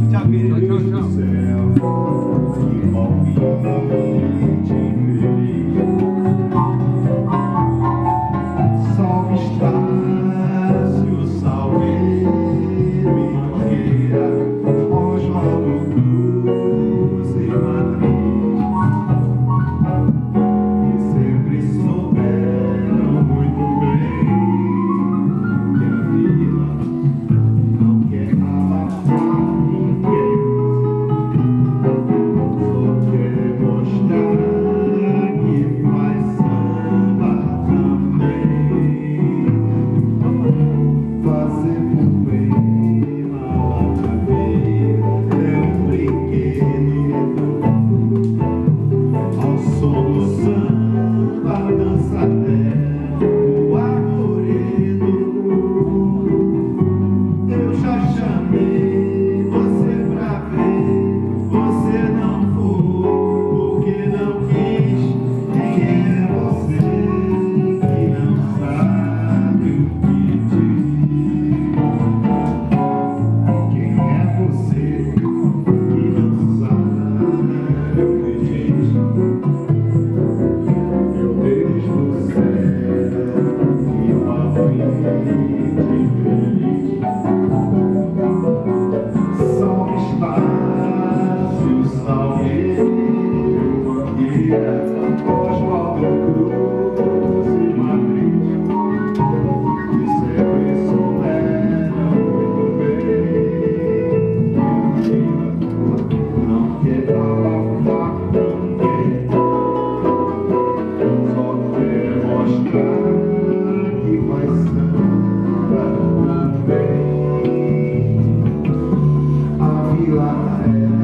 Tchau, querido. Tchau, tchau, tchau. Que palpite feliz. Sol Estácio, Salgueiro e Mangueira, Oswaldo Cruz e Madrid, que sempre souberam muito bem que a vida não quer abafar ninguém, só quer mostrar que faz samba também. Fazer poema lá na beira é um brinquedo, ao som do samba dança até o arvoredo. Eu já chamei você pra ver, você não foi, porque não quis. Quem é você que não sabe o que diz? Quem é você que não sabe o que diz? Meu Deus do céu, que palpite feliz. Sol Estácio, Salgueiro, Mangueira, Oswaldo Cruz e Madrid, que sempre souberam muito bem que a vida não quer abafar ninguém, só quer mostrar que faz samba também. A vila era